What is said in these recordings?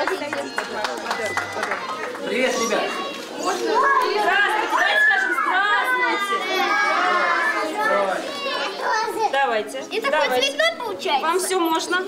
Привет, ребят. Здравствуйте, давайте скажем здравствуйте. Давайте. Это такой цветной получается. Вам все можно?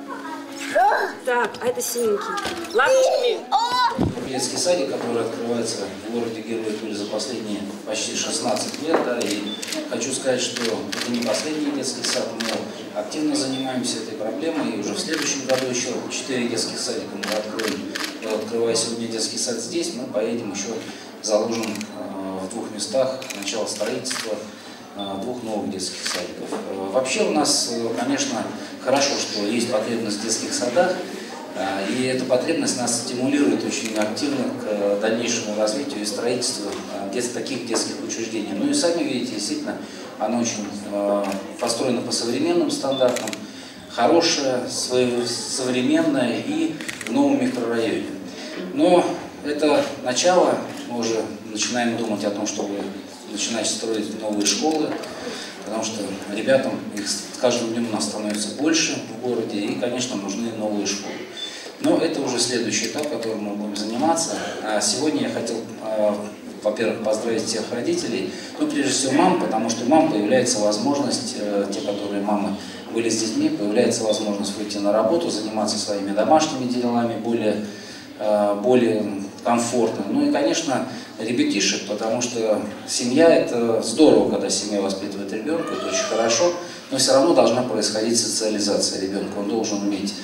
Так, а это синенький. Ладушки. Детский садик, который открывается в городе Герои Тулы за последние почти 16 лет. Да, и хочу сказать, что это не последний детский сад. Мы активно занимаемся этой проблемой. И уже в следующем году еще 4 детских садика мы откроем. И открывая сегодня детский сад здесь, мы поедем еще заложим в 2 местах начало строительства 2 новых детских садиков. Вообще у нас, конечно, хорошо, что есть потребность в детских садах. И эта потребность нас стимулирует очень активно к дальнейшему развитию и строительству таких детских учреждений. Ну и сами видите, действительно, оно очень построено по современным стандартам, хорошее, современное и в новом микрорайоне. Но это начало, мы уже начинаем думать о том, чтобы начинать строить новые школы, потому что ребятам их с каждым днем у нас становится больше в городе, и, конечно, нужны новые школы. Но это уже следующий этап, которым мы будем заниматься. А сегодня я хотел, во-первых, поздравить всех родителей, ну, прежде всего мам, потому что у мам появляется возможность, те, которые мамы были с детьми, появляется возможность выйти на работу, заниматься своими домашними делами более комфортно. Ну и, конечно, ребятишек, потому что семья – это здорово, когда семья воспитывает ребенка, это очень хорошо, но все равно должна происходить социализация ребенка. Он должен уметь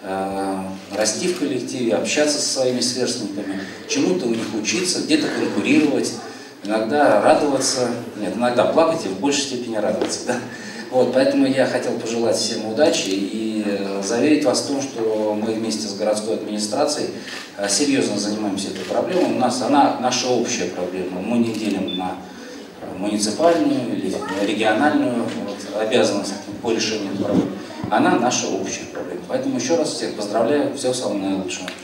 расти в коллективе, общаться со своими сверстниками, чему-то у них учиться, где-то конкурировать, иногда радоваться, нет, иногда плакать и в большей степени радоваться. Да? Вот, поэтому я хотел пожелать всем удачи и заверить вас в том, что мы вместе с городской администрацией серьезно занимаемся этой проблемой. У нас она наша общая проблема. Мы не делим на муниципальную или региональную обязанность по решению проблем. Она наша общая проблема. Поэтому еще раз всех поздравляю. Всего самого наилучшего.